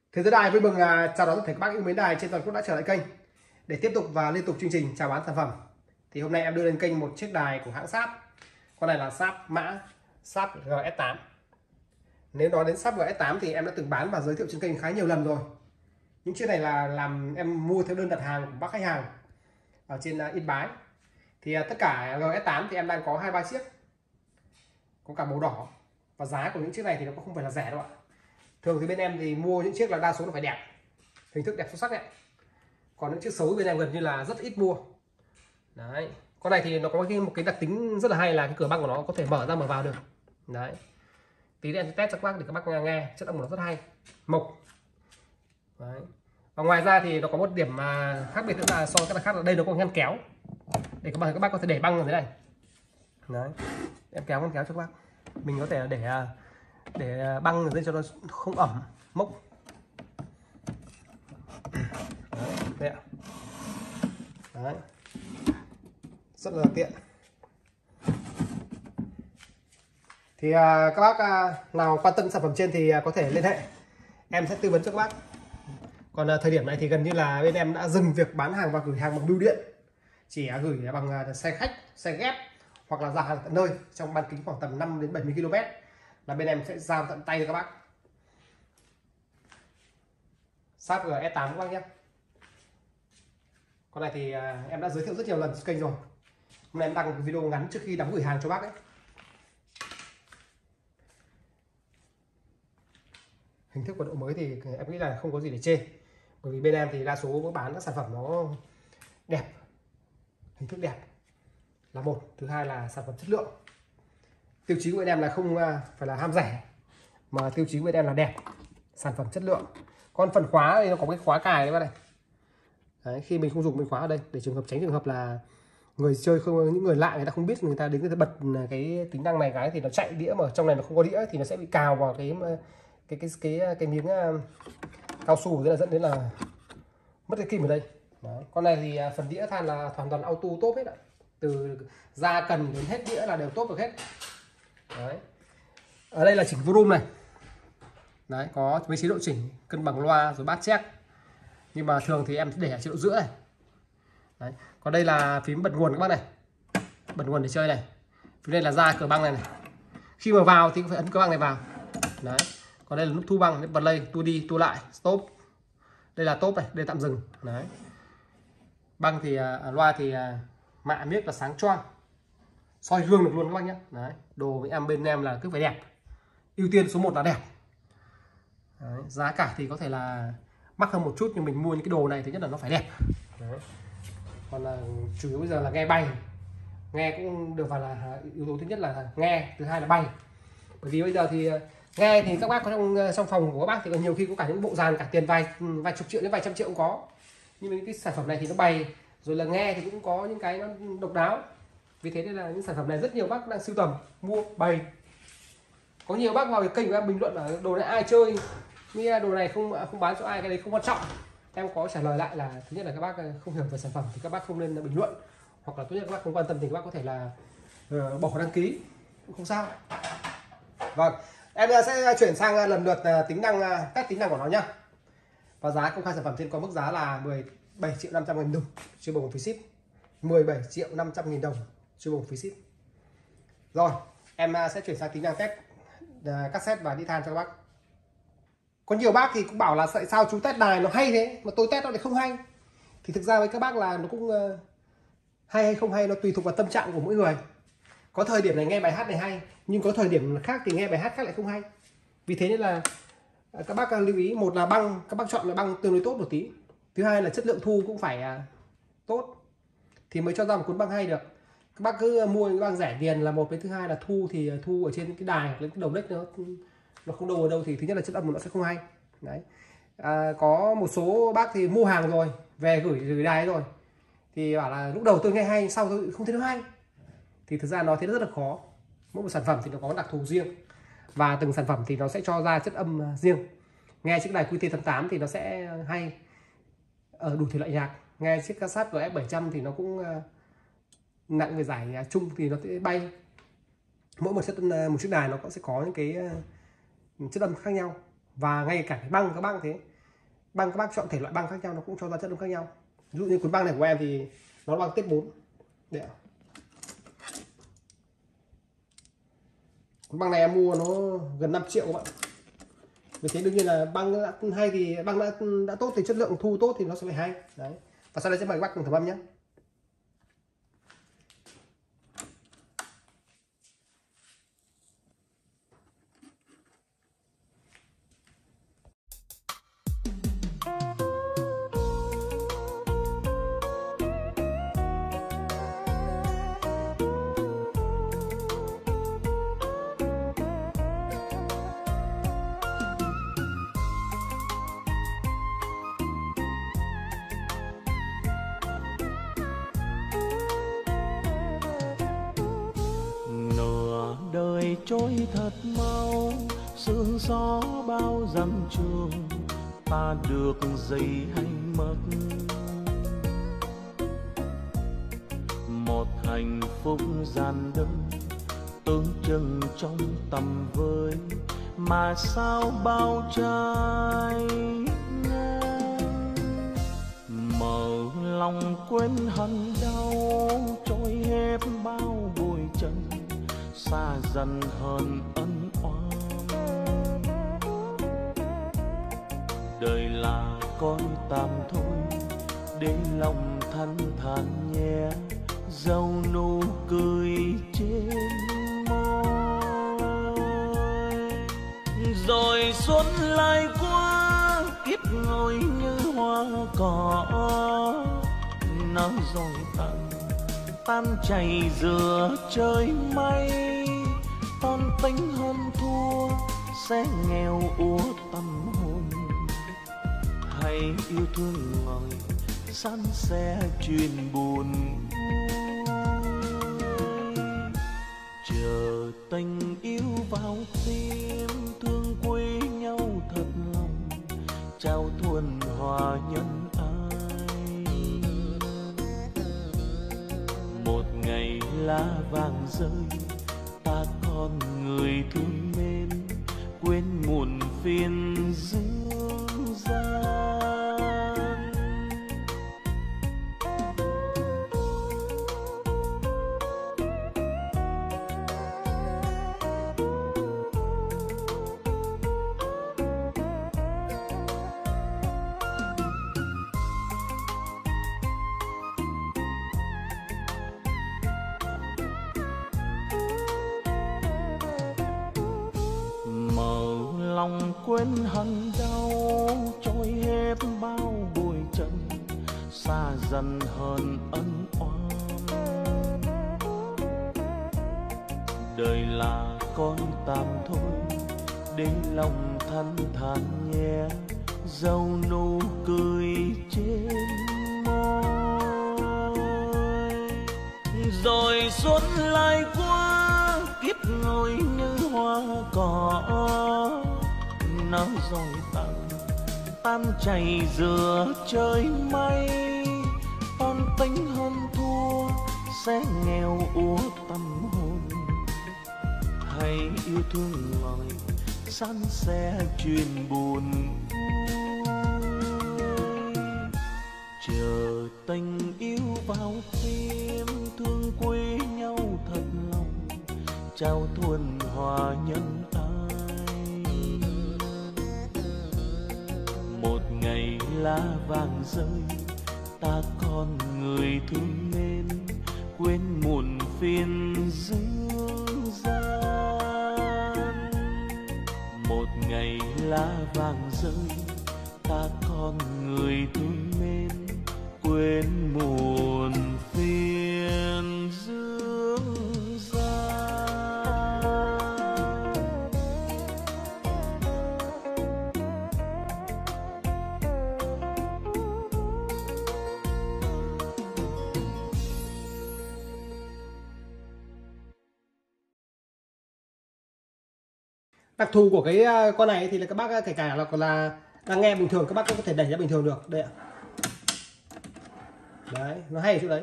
Thế giới đài vui mừng chào đón tất cả các bác yêu mến đài trên toàn quốc đã trở lại kênh để tiếp tục và liên tục chương trình chào bán sản phẩm. Thì hôm nay em đưa lên kênh một chiếc đài của hãng Sharp. Con này là Sharp GS8. Nếu nói đến Sharp GS8 thì em đã từng bán và giới thiệu trên kênh khá nhiều lần rồi. Những chiếc này là làm em mua theo đơn đặt hàng của bác khách hàng ở trên Yên Bái. Thì tất cả GS8 thì em đang có 2-3 chiếc, có cả màu đỏ, và giá của những chiếc này thì nó cũng không phải là rẻ đâu ạ. Thường thì bên em thì mua những chiếc là đa số nó phải đẹp, hình thức đẹp xuất sắc đấy. Còn những chiếc xấu bên em gần như là rất ít mua. Đấy, con này thì nó có một cái đặc tính rất là hay là cái cửa băng của nó có thể mở ra mở vào được. Đấy, tí em test cho các bác để các bác nghe chất âm của nó rất hay, mộc. Đấy. Và ngoài ra thì nó có một điểm khác biệt nữa là so với các đài khác là đây nó có ngăn kéo để các bác có thể để băng ở thế này. Đấy, em kéo ngăn kéo cho các bác, mình có thể để băng ở đây cho nó không ẩm mốc. Đấy, đấy, rất là tiện. Thì các bác nào quan tâm sản phẩm trên thì có thể liên hệ, em sẽ tư vấn cho các bác. Còn thời điểm này thì gần như là bên em đã dừng việc bán hàng và gửi hàng bằng bưu điện, chỉ gửi bằng xe khách, xe ghép hoặc là giao hàng tận nơi trong bán kính khoảng tầm 5 đến 70 km là bên em sẽ giao tận tay cho các bác. Sharp GS8 các bác nhé. Con này thì em đã giới thiệu rất nhiều lần trên kênh rồi. Hôm nay em đăng một video ngắn trước khi đóng gửi hàng cho bác ấy. Hình thức và độ mới thì em nghĩ là không có gì để chê, bởi vì bên em thì đa số có bán các sản phẩm nó đẹp, hình thức đẹp là một, thứ hai là sản phẩm chất lượng. Tiêu chí của bên em là không phải là ham rẻ, mà tiêu chí của bên em là đẹp, sản phẩm chất lượng. Còn phần khóa thì nó có cái khóa cài đấy các này. Đấy, khi mình không dùng mình khóa ở đây để tránh trường hợp là người chơi không, những người lạ người ta không biết, người ta đến người ta bật cái tính năng này cái thì nó chạy đĩa mà trong này nó không có đĩa thì nó sẽ bị cào vào cái miếng cao su, thế là dẫn đến là mất cái kim ở đây. Đấy. Con này thì phần đĩa than là hoàn toàn auto top hết ạ, từ ra cần đến hết đĩa là đều top được hết. Đấy. Ở đây là chỉnh volume này. Đấy, có mấy chế độ chỉnh cân bằng loa rồi bát check, nhưng mà thường thì em để ở chế độ giữa này. Đấy. Còn đây là phím bật nguồn các bác này, bật nguồn để chơi này. Phím đây là ra cửa băng này, khi mà vào thì phải ấn cửa băng này vào. Đấy. Còn đây là nút thu băng, bật lên, tua đi, tua lại, stop. Đây là top này, đây là tạm dừng. Đấy. Băng thì loa thì mạ miếc là sáng choang, soi gương được luôn các bác nhé. Đấy. Đồ với em bên em là cứ phải đẹp, ưu tiên số 1 là đẹp. Đấy. Giá cả thì có thể là mắc hơn một chút, nhưng mình mua những cái đồ này thứ nhất là nó phải đẹp. Đấy. Còn là chủ yếu bây giờ là nghe bay, nghe cũng được, và là yếu tố thứ nhất là nghe, thứ hai là bay. Bởi vì bây giờ thì nghe thì các bác có trong phòng của các bác thì nhiều khi có cả những bộ dàn cả tiền vài chục triệu đến vài trăm triệu cũng có, nhưng mà những cái sản phẩm này thì nó bày rồi là nghe thì cũng có những cái nó độc đáo. Vì thế nên là những sản phẩm này rất nhiều bác đang sưu tầm mua bày. Có nhiều bác vào kênh của em bình luận là đồ này ai chơi, như đồ này không bán cho ai, cái đấy không quan trọng. Em có trả lời lại là thứ nhất là các bác không hiểu về sản phẩm thì các bác không nên bình luận, hoặc là tốt nhất các bác không quan tâm thì các bác có thể là bỏ đăng ký cũng không sao. Vâng, em sẽ chuyển sang lần lượt tính năng test tính năng của nó nhá. Và giá công khai sản phẩm trên có mức giá là 17.500.000 đồng chưa bao gồm phí ship. 17.500.000 đồng chưa bao gồm phí ship. Rồi, em sẽ chuyển sang tính năng test cassette và đi than cho các bác. Có nhiều bác thì cũng bảo là tại sao chú test đài nó hay thế mà tôi test nó lại không hay. Thì thực ra với các bác là nó cũng hay hay không hay, nó tùy thuộc vào tâm trạng của mỗi người. Có thời điểm này nghe bài hát này hay, nhưng có thời điểm khác thì nghe bài hát khác lại không hay. Vì thế nên là các bác lưu ý, một là băng, các bác chọn là băng tương đối tốt một tí. Thứ hai là chất lượng thu cũng phải tốt thì mới cho ra một cuốn băng hay được. Các bác cứ mua những băng rẻ tiền là một, với thứ hai là thu thì thu ở trên cái đài hoặc lên cái đầu đếch nó không đâu ở đâu thì thứ nhất là chất âm của nó sẽ không hay. Đấy. Có một số bác thì mua hàng rồi về gửi đài rồi thì bảo là lúc đầu tôi nghe hay, sau tôi không thấy nó hay. Thì thực ra nói thế rất là khó. Mỗi một sản phẩm thì nó có đặc thù riêng, và từng sản phẩm thì nó sẽ cho ra chất âm riêng. Nghe chiếc đài QT88 thì nó sẽ hay ở đủ thể loại nhạc. Nghe chiếc Sharp GS700 thì nó cũng nặng về giải chung thì nó sẽ bay. Mỗi một chiếc đài nó cũng sẽ có những cái chất âm khác nhau. Và ngay cả cái băng các bác thế, Băng các bác chọn thể loại băng khác nhau nó cũng cho ra chất lượng khác nhau. Ví dụ như cuốn băng này của em thì nó là băng tiếp 4. Đấy. Cuốn băng này em mua nó gần 5 triệu các bạn. Vì thế đương nhiên là băng đã hay thì băng đã tốt thì chất lượng thu tốt thì nó sẽ phải hay. Đấy. Và sau đây sẽ mời các bác cùng thử âm nhé. Đời trôi thật mau, sương gió bao dặm trường, ta được gì hay mất. Một hạnh phúc gian đơn tưởng chừng trong tầm với, mà sao bao trái ngang. Mở lòng quên hận đau, trôi hết bao bụi trần, xa dần hơn ân oán. Đời là con tạm thôi, để lòng thanh thản nhẹ, dấu nụ cười trên môi. Rồi xuân lại qua, kiếp ngồi như hoa cỏ, nó rồi tan chảy giữa trời mây. Ton tính hơn thua sẽ nghèo úa tâm hồn, hay yêu thương ngồi san sẻ chuyện buồn vui. Chờ tình yêu vào tim, thương quý nhau thật lòng, trao thuần hòa nhân ai. Một ngày lá vàng rơi, ta con người thương mến, quên muộn phiền dương gian. Lòng quên hận đau, trôi hết bao bụi trần, xa dần hơn ân oán. Đời là con tạm thôi, để lòng thanh thản nhẹ, dấu nụ cười trên môi. Rồi xuân lại qua, kiếp ngồi như hoa cỏ, nó rồi tan chảy giữa trời mây. Con tính hơn thua sẽ nghèo úa tâm hồn, hay yêu thương ngồi san sẻ chuyện buồn vui. Chờ tình yêu vào tim, thương quý nhau thật lòng, trao thuần hòa nhân ai. Một ngày lá vàng rơi, ta con người thương mến, quên muộn phiền dương gian. Một ngày lá vàng rơi, ta con người thương mến, quên muộn phiền dương gian. Đặc thù của cái con này thì là các bác kể cả là đang nghe bình thường, các bác cũng có thể đẩy ra bình thường được đây ạ. Đấy, nó hay ở chỗ đấy.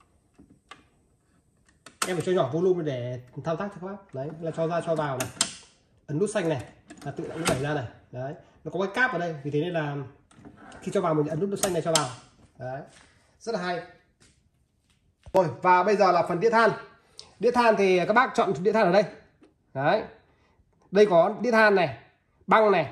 Em phải cho nhỏ volume để thao tác cho các bác. Đấy, là cho ra cho vào này. Ấn nút xanh này là tự động nó đẩy ra này. Đấy, nó có cái cáp ở đây, vì thế nên là khi cho vào mình ấn nút xanh này cho vào. Đấy, rất là hay. Rồi, và bây giờ là phần đĩa than. Đĩa than thì các bác chọn đĩa than ở đây. Đấy, đây có đĩa than này, băng này,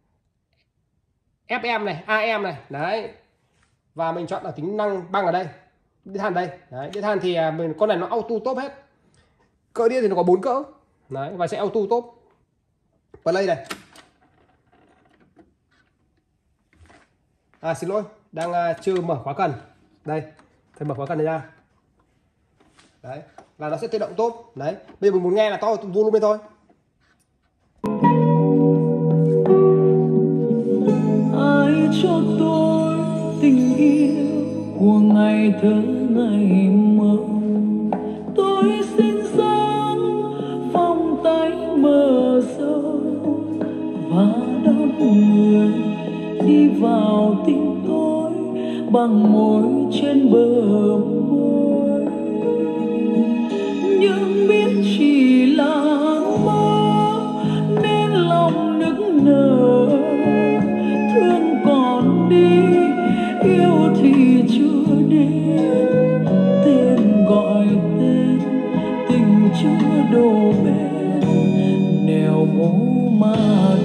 FM này, AM này. Đấy, và mình chọn ở tính năng băng ở đây, đĩa than đây. Đấy, đĩa than thì mình con này nó auto top hết. Cỡ đĩa thì nó có 4 cỡ. Đấy, và sẽ auto top. Play này. Xin lỗi, đang chưa mở khóa cần. Đây, phải mở khóa cần này ra. Đấy, là nó sẽ tự động top. Đấy, bây giờ mình muốn nghe là to volume lên thôi. Ai cho tôi tình yêu của ngày thơ ngày mộng, tôi xin dâng vòng tay mơ sâu và đón người đi vào tim tôi bằng môi trên bờ môi, nhưng biết chỉ là mơ nên lòng nức nở, thương còn đi yêu thì chưa đến, tên gọi tên tình chưa đổ bên nẻo mố mà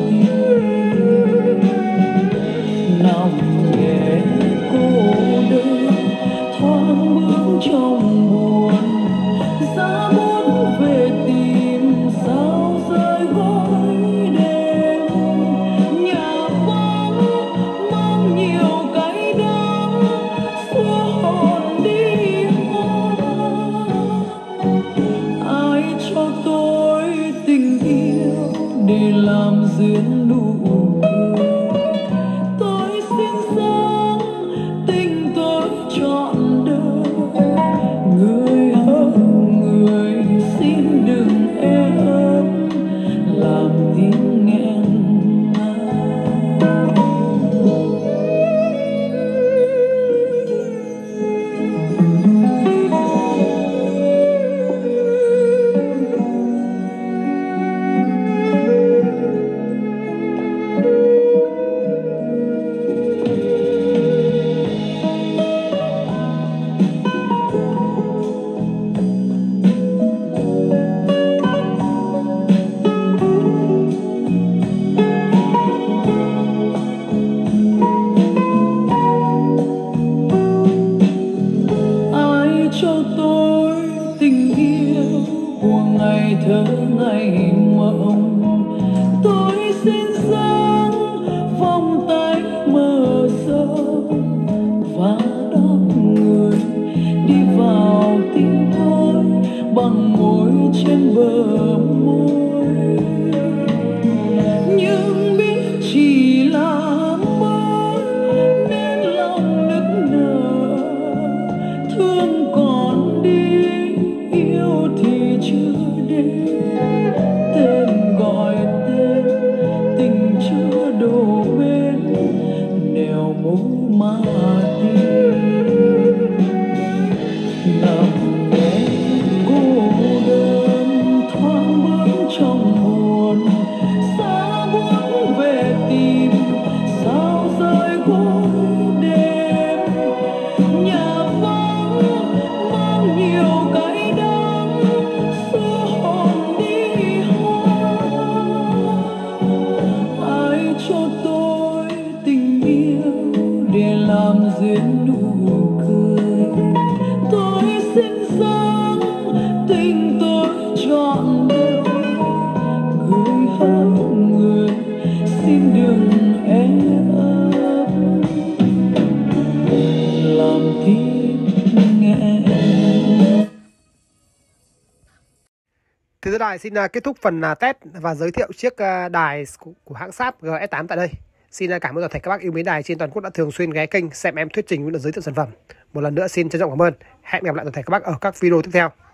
tìm, nằm nghe cô đơn thoáng bước trong buồn, giá muốn về tìm sao rơi gối đêm, nhà vắng mang nhiều cái đắng xua hồn đi hoang. Ai cho tôi tình yêu để làm duyên nụ cười, tôi xin dâng tình tôi trọn đời, người hỡi người xin đừng em làm tiếng nghẹn cho tôi tình yêu của ngày thơ ngày mộng, tôi xin dâng vòng tay mơ sâu và đón người đi vào tim tôi bằng môi trên bờ môi, nhưng biết chỉ là mơ nên lòng nức nở, thương còn đi yêu thì chưa đến, tên gọi tên tình chưa đổ bên nẻo mố mà tìm, nằm nghe cô đơn thoáng bước trong buồn, xa muốn về tìm sao rơi gối đêm, nhà vắng mang nhiều cái đắng xua hồn đi hoang. Ai cho tôi tình yêu để làm duyên nụ cười, tôi xin dâng tình tôi trọn đời, người hỡi người xin đừng ép làm tim nghẹn. Thế giới đài xin kết thúc phần test và giới thiệu chiếc đài của hãng Sharp GS8 tại đây. Xin cảm ơn toàn thể các bác yêu mến đài trên toàn quốc đã thường xuyên ghé kênh xem em thuyết trình cũng như giới thiệu sản phẩm. Một lần nữa xin trân trọng cảm ơn. Hẹn gặp lại toàn thể các bác ở các video tiếp theo.